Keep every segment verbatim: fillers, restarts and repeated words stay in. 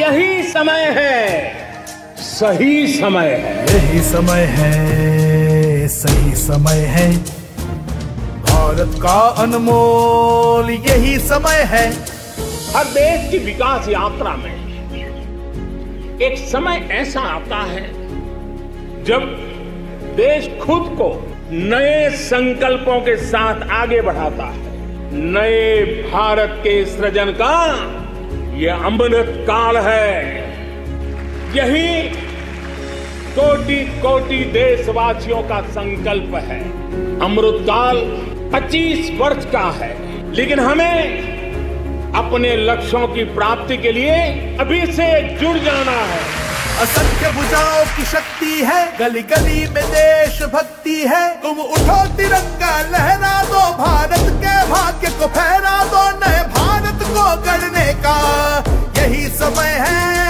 यही समय है, सही समय है। यही समय है, सही समय है। भारत का अनमोल यही समय है। हर देश की विकास यात्रा में एक समय ऐसा आता है जब देश खुद को नए संकल्पों के साथ आगे बढ़ाता है। नए भारत के सृजन का ये अमृत काल है। यही कोटि कोटि देशवासियों का संकल्प है। अमृत काल पच्चीस वर्ष का है, लेकिन हमें अपने लक्ष्यों की प्राप्ति के लिए अभी से जुड़ जाना है। असंख्य भुजाओं की शक्ति है, गली गली में देश भक्ति है। तुम उठो तिरंगा लहरा दो, भारत के भाग्य को फहरा दो। नए भारत को गढ़ने का यही समय है।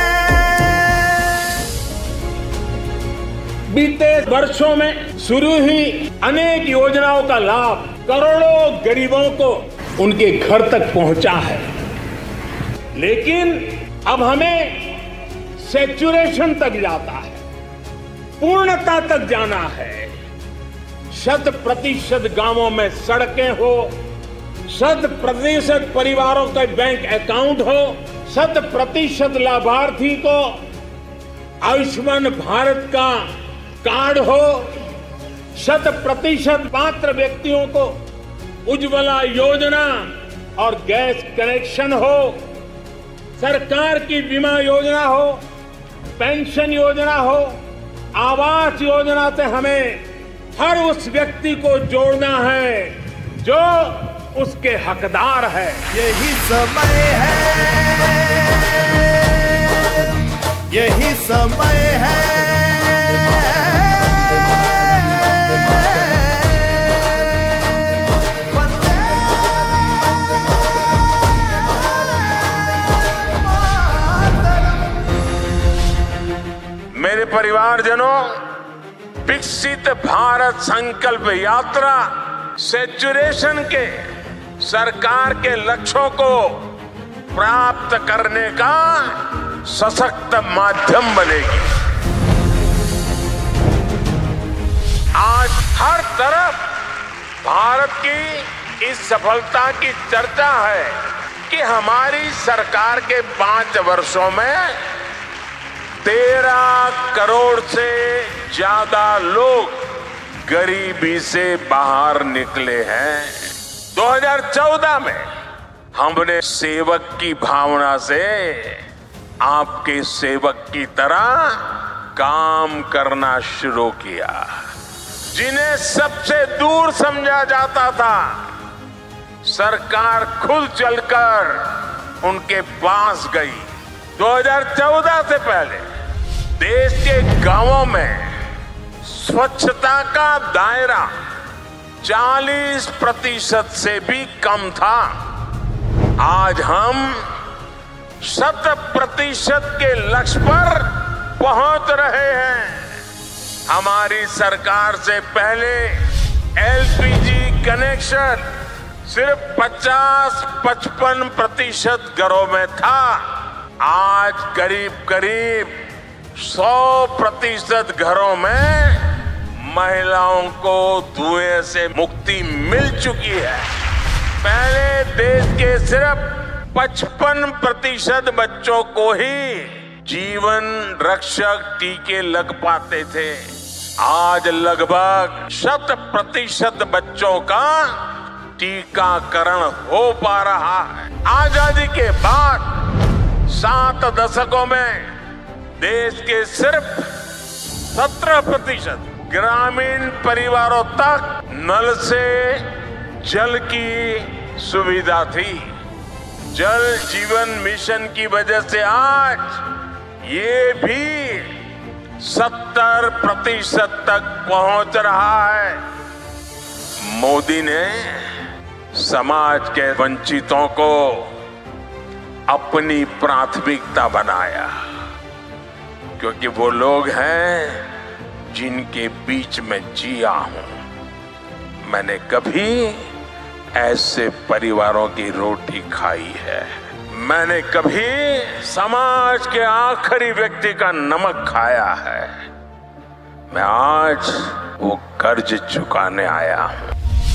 बीते वर्षों में शुरू हुई अनेक योजनाओं का लाभ करोड़ों गरीबों को उनके घर तक पहुंचा है, लेकिन अब हमें सैचुरेशन तक जाता है, पूर्णता तक जाना है। शत प्रतिशत गांवों में सड़कें हो, शत प्रतिशत परिवारों का बैंक अकाउंट हो, शत प्रतिशत लाभार्थी को आयुष्मान भारत का कार्ड हो, शत प्रतिशत पात्र व्यक्तियों को उज्ज्वला योजना और गैस कनेक्शन हो, सरकार की बीमा योजना हो, पेंशन योजना हो, आवास योजना से हमें हर उस व्यक्ति को जोड़ना है जो उसके हकदार है। यही समय है, यही समय है। मेरे परिवारजनों, विकसित भारत संकल्प यात्रा सैचुरेशन के सरकार के लक्ष्यों को प्राप्त करने का सशक्त माध्यम बनेगी। आज हर तरफ भारत की इस सफलता की चर्चा है कि हमारी सरकार के पांच वर्षों में तेरह करोड़ से ज्यादा लोग गरीबी से बाहर निकले हैं। दो हज़ार चौदह में हमने सेवक की भावना से आपके सेवक की तरह काम करना शुरू किया। जिन्हें सबसे दूर समझा जाता था, सरकार खुद चलकर उनके पास गई। दो हज़ार चौदह से पहले देश के गांवों में स्वच्छता का दायरा चालीस प्रतिशत से भी कम था। आज हम शत प्रतिशत के लक्ष्य पर पहुंच रहे हैं। हमारी सरकार से पहले एलपीजी कनेक्शन सिर्फ पचास पचपन प्रतिशत घरों में था। आज करीब करीब सौ प्रतिशत घरों में महिलाओं को धुएं से मुक्ति मिल चुकी है। पहले देश के सिर्फ पचपन प्रतिशत बच्चों को ही जीवन रक्षक टीके लग पाते थे। आज लगभग शत प्रतिशत बच्चों का टीकाकरण हो पा रहा है। आजादी के बाद सात दशकों में देश के सिर्फ सत्रह प्रतिशत ग्रामीण परिवारों तक नल से जल की सुविधा थी। जल जीवन मिशन की वजह से आज ये भी सत्तर प्रतिशत तक पहुंच रहा है। मोदी ने समाज के वंचितों को अपनी प्राथमिकता बनाया, क्योंकि वो लोग हैं जिनके बीच में जिया हूं। मैंने कभी ऐसे परिवारों की रोटी खाई है। मैंने कभी समाज के आखिरी व्यक्ति का नमक खाया है। मैं आज वो कर्ज चुकाने आया हूं।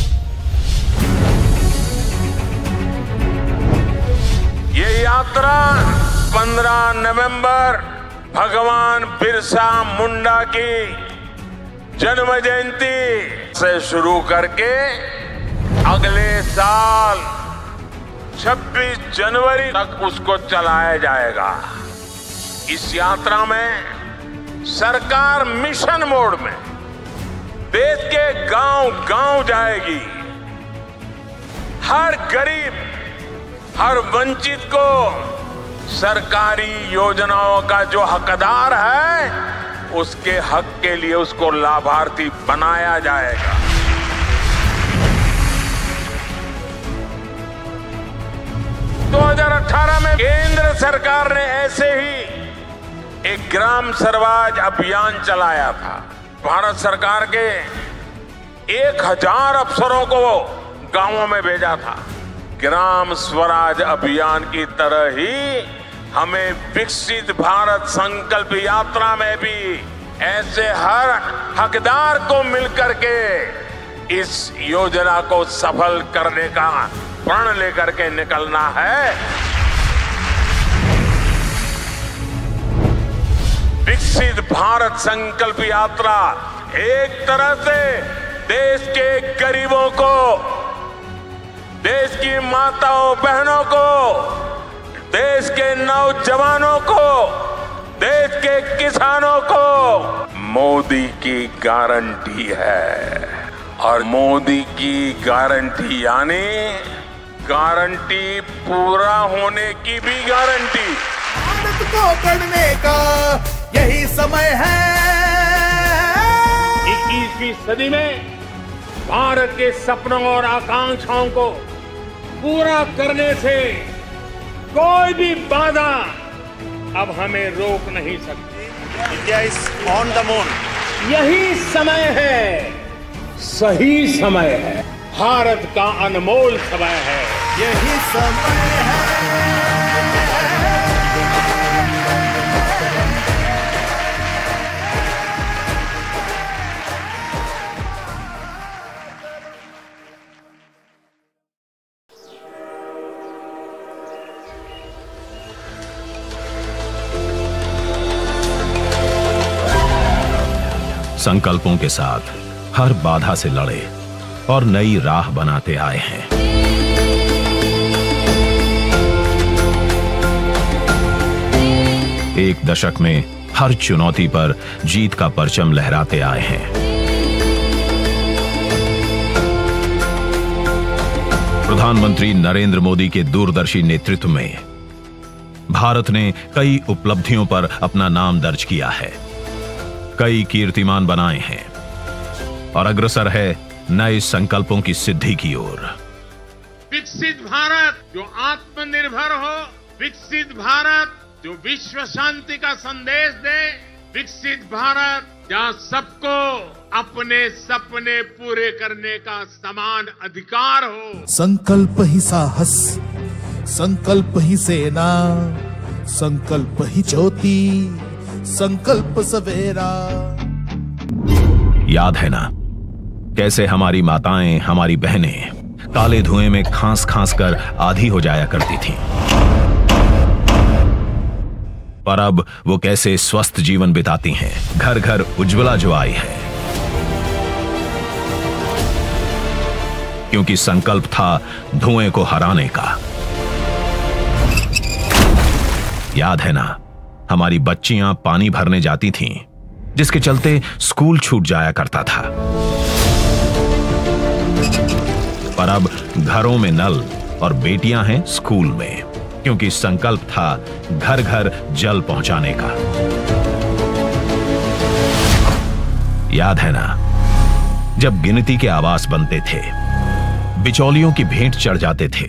ये यात्रा पंद्रह नवंबर भगवान बिरसा मुंडा की जन्म जयंती से शुरू करके अगले साल छब्बीस जनवरी तक उसको चलाया जाएगा। इस यात्रा में सरकार मिशन मोड में देश के गांव गांव जाएगी। हर गरीब, हर वंचित को सरकारी योजनाओं का जो हकदार है, उसके हक के लिए उसको लाभार्थी बनाया जाएगा। दो हज़ार अठारह में केंद्र सरकार ने ऐसे ही एक ग्राम स्वराज अभियान चलाया था। भारत सरकार के एक हजार अफसरों को गांवों में भेजा था। ग्राम स्वराज अभियान की तरह ही हमें विकसित भारत संकल्प यात्रा में भी ऐसे हर हकदार को मिलकर के इस योजना को सफल करने का प्रण लेकर के निकलना है। विकसित भारत संकल्प यात्रा एक तरह से देश के गरीबों को, देश की माताओं बहनों को, देश के नौजवानों को, देश के किसानों को मोदी की गारंटी है। और मोदी की गारंटी यानी गारंटी पूरा होने की भी गारंटी। भारत को गढ़ने का यही समय है। इक्कीसवीं सदी में भारत के सपनों और आकांक्षाओं को पूरा करने से कोई भी बाधा अब हमें रोक नहीं सकती। India is on the moon. यही समय है, सही समय है, भारत का अनमोल समय है। यही समय है। संकल्पों के साथ हर बाधा से लड़े और नई राह बनाते आए हैं। एक दशक में हर चुनौती पर जीत का परचम लहराते आए हैं। प्रधानमंत्री नरेंद्र मोदी के दूरदर्शी नेतृत्व में भारत ने कई उपलब्धियों पर अपना नाम दर्ज किया है, कई कीर्तिमान बनाए हैं और अग्रसर है नए संकल्पों की सिद्धि की ओर। विकसित भारत जो आत्मनिर्भर हो, विकसित भारत जो विश्व शांति का संदेश दे, विकसित भारत जहां सबको अपने सपने पूरे करने का समान अधिकार हो। संकल्प ही साहस, संकल्प ही सेना, संकल्प ही ज्योति, संकल्प सवेरा। याद है ना कैसे हमारी माताएं, हमारी बहनें काले धुएं में खांस खांस कर आधी हो जाया करती थीं, पर अब वो कैसे स्वस्थ जीवन बिताती हैं। घर घर उज्ज्वला जो आई है, क्योंकि संकल्प था धुएं को हराने का। याद है ना हमारी बच्चियां पानी भरने जाती थीं, जिसके चलते स्कूल छूट जाया करता था, पर अब घरों में नल और बेटियां हैं स्कूल में, क्योंकि संकल्प था घर घर जल पहुंचाने का। याद है ना जब गिनती के आवास बनते थे, बिचौलियों की भेंट चढ़ जाते थे,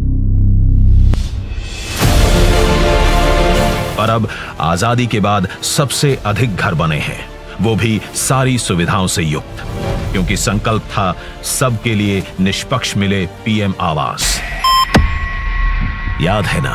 पर अब आजादी के बाद सबसे अधिक घर बने हैं, वो भी सारी सुविधाओं से युक्त, क्योंकि संकल्प था सबके लिए निष्पक्ष मिले पीएम आवास। याद है ना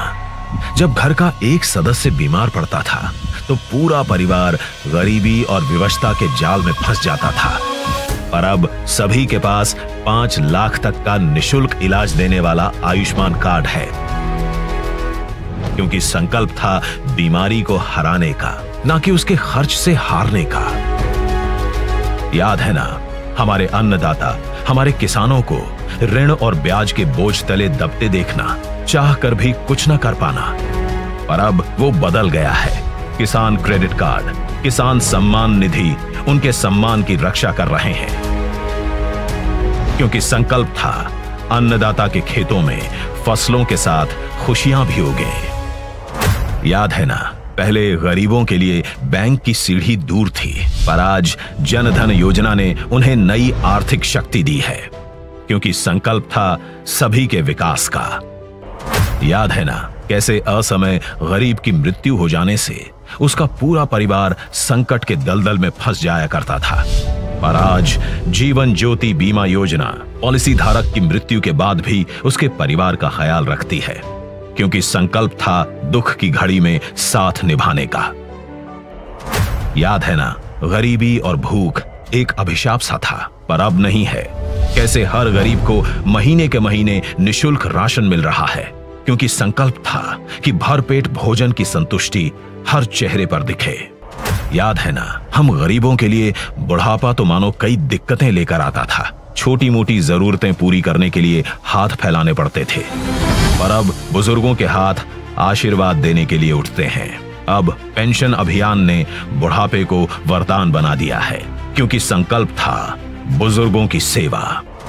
जब घर का एक सदस्य बीमार पड़ता था तो पूरा परिवार गरीबी और विवशता के जाल में फंस जाता था। पर अब सभी के पास पांच लाख तक का निशुल्क इलाज देने वाला आयुष्मान कार्ड है, क्योंकि संकल्प था बीमारी को हराने का, ना कि उसके खर्च से हारने का। याद है ना, हमारे अन्नदाता, हमारे किसानों को ऋण और ब्याज के बोझ तले दबते देखना, चाह कर भी कुछ न कर पाना। पर अब वो बदल गया है। किसान क्रेडिट कार्ड, किसान सम्मान निधि उनके सम्मान की रक्षा कर रहे हैं, क्योंकि संकल्प था अन्नदाता के खेतों में फसलों के साथ खुशियां भी उगे। याद है ना, पहले गरीबों के लिए बैंक की सीढ़ी दूर थी, पर आज जनधन योजना ने उन्हें नई आर्थिक शक्ति दी है, क्योंकि संकल्प था सभी के विकास का। याद है ना, कैसे असमय गरीब की मृत्यु हो जाने से उसका पूरा परिवार संकट के दलदल में फंस जाया करता था। पर आज जीवन ज्योति बीमा योजना पॉलिसी धारक की मृत्यु के बाद भी उसके परिवार का ख्याल रखती है, क्योंकि संकल्प था दुख की घड़ी में साथ निभाने का। याद है ना, गरीबी और भूख एक अभिशाप सा था, पर अब नहीं है। कैसे हर गरीब को महीने के महीने निशुल्क राशन मिल रहा है, क्योंकि संकल्प था कि भरपेट भोजन की संतुष्टि हर चेहरे पर दिखे। याद है ना, हम गरीबों के लिए बुढ़ापा तो मानो कई दिक्कतें लेकर आता था। छोटी मोटी जरूरतें पूरी करने के लिए हाथ फैलाने पड़ते थे, पर अब बुजुर्गों के हाथ आशीर्वाद देने के लिए उठते हैं। अब पेंशन अभियान ने बुढ़ापे को वरदान बना दिया है, क्योंकि संकल्प था बुजुर्गों की सेवा।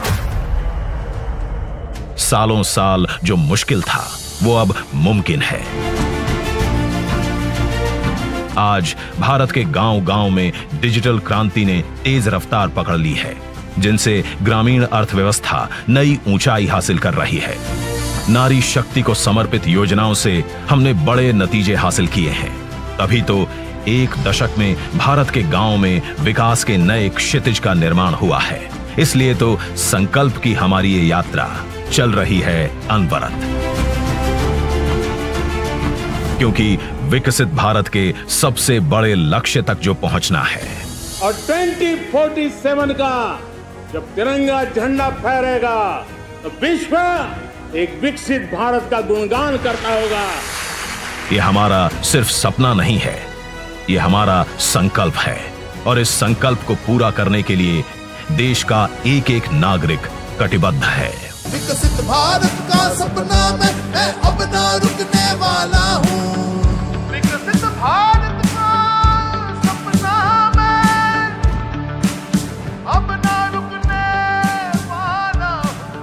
सालों साल जो मुश्किल था वो अब मुमकिन है। आज भारत के गांव-गांव में डिजिटल क्रांति ने तेज रफ्तार पकड़ ली है, जिनसे ग्रामीण अर्थव्यवस्था नई ऊंचाई हासिल कर रही है। नारी शक्ति को समर्पित योजनाओं से हमने बड़े नतीजे हासिल किए हैं। तभी तो एक दशक में भारत के गांव में विकास के नए क्षितिज का निर्माण हुआ है। इसलिए तो संकल्प की हमारी ये यात्रा चल रही है अनवरत, क्योंकि विकसित भारत के सबसे बड़े लक्ष्य तक जो पहुंचना है। और ट्वेंटी फोर्टी सेवन का जब तिरंगा झंडा फहरेगा तो विश्व एक विकसित भारत का गुणगान करता होगा। ये हमारा सिर्फ सपना नहीं है, ये हमारा संकल्प है, और इस संकल्प को पूरा करने के लिए देश का एक एक नागरिक कटिबद्ध है। विकसित भारत का सपना मैं, मैं अब ना रुकने वाला हूँ। विकसित भारत का सपना मैं अब ना रुकने वाला हूँ।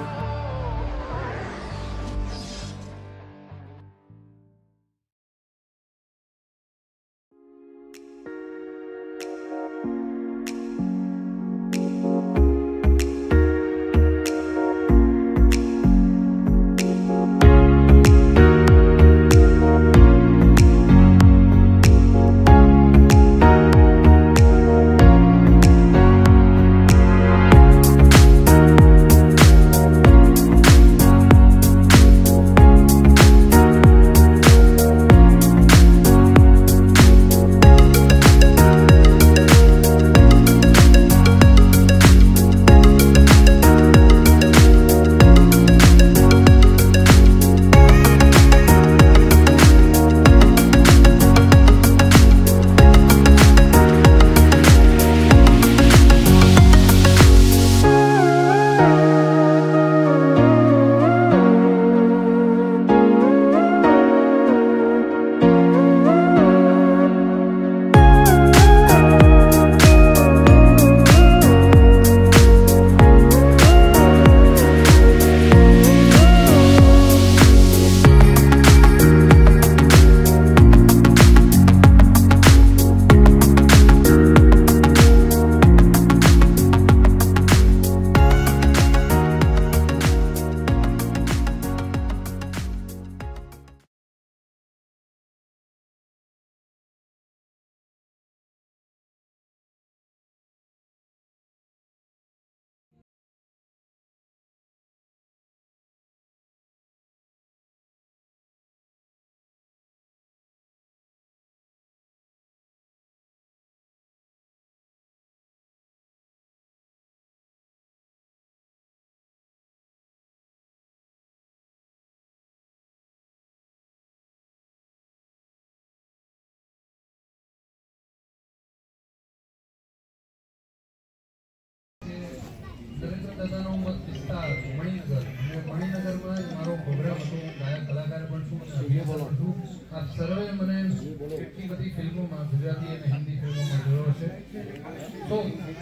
દાદાનો મત વિસ્તાર મણિનગર, મણિનગરમાં મારો પ્રોગ્રામ હતો, ગાયક કલાકાર પણ છું, અભિનેતા પણ છું. આપ સર્વે મને કેટલી બધી ફિલ્મોમાં, ગુજરાતી અને હિન્દી ફિલ્મોમાં જોયો છે. તો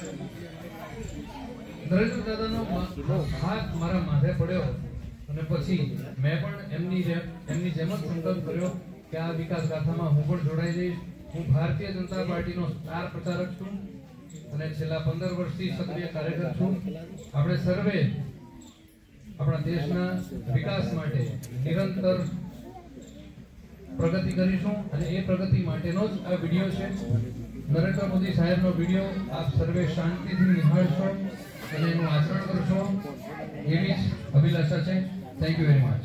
નરેન્દ્ર દાદાનો હાથ મારા માથે પડ્યો અને પછી મેં પણ એમની જેમ એમની જેમ જ સંકલ્પ કર્યો કે આ વિકાસ ગાથામાં હું પણ જોડાઈ જઈશ. હું ભારતીય જનતા પાર્ટીનો સ્ટાર પ્રચારક છું અને છેલ્લા પંદર વર્ષથી સક્રિય કાર્યકર છું. આપણે સર્વે આપણા દેશના વિકાસ માટે નિરંતર પ્રગતિ કરીશું અને એ પ્રગતિ માટેનો જ આ વિડીયો છે. નરેન્દ્ર મોદી સાહેબનો વિડીયો આપ સર્વે શાંતિથી નિહાળશો અને એનું આચરણ કરશો એવી જ અભિલાષા છે. Thank you very much.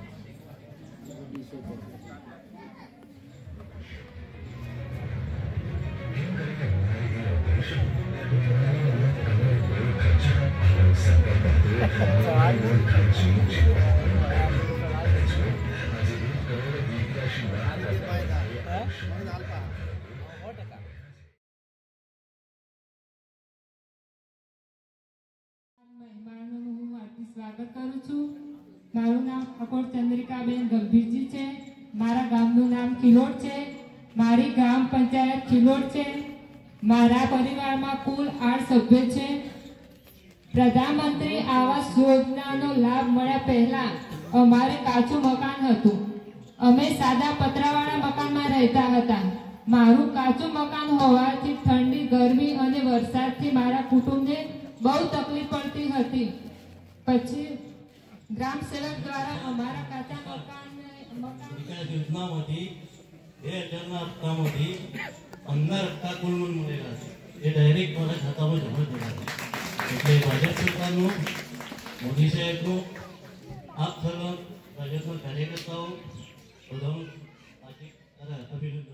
મહેમાનોનું હું હાર્દિક સ્વાગત કરું છું. મારું નામ અકોર ચંદ્રિકાબેન ગંભીરજી છે. મારા ગામનું નામ કિલોડ છે. મારી ગ્રામ પંચાયત કિલોડ છે. મારા પરિવારમાં કુલ આઠ સભ્યો છે. પ્રધાનમંત્રી આવાસ યોજનાનો લાભ મળ્યા પહેલા અમારે કાચું મકાન હતું. અમે સાદા પતરાવાળા મકાનમાં રહેતા હતા. મારું કાચું મકાન હોવાથી ઠંડી, ગરમી અને વરસાદથી મારા કુટુંબને બહુ તકલીફ પડતી હતી. પછી ગ્રામ સેવક દ્વારા અમારા કાચા મકાન મકાન યોજનામાંથી બે હજારના હપ્તામાંથી પંદર હપ્તા કુલ મને મળેલા છે. એ ડાયરેક્ટ મારા ખાતામાં જમા થયા છે. એટલે ભાજપ સરકારનું, મોદી સાહેબનું, આપ સર્વ ભાજપના કાર્યકર્તાઓ બધાનું અભિનંદન.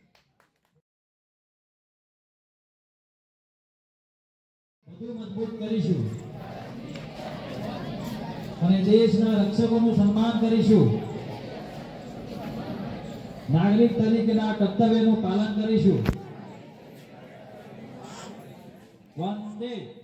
વધુ મજબૂત કરીશું અને દેશના રક્ષકોનું સન્માન કરીશું. નાગરિક તરીકેના કર્તવ્યનું પાલન કરીશું. વંદે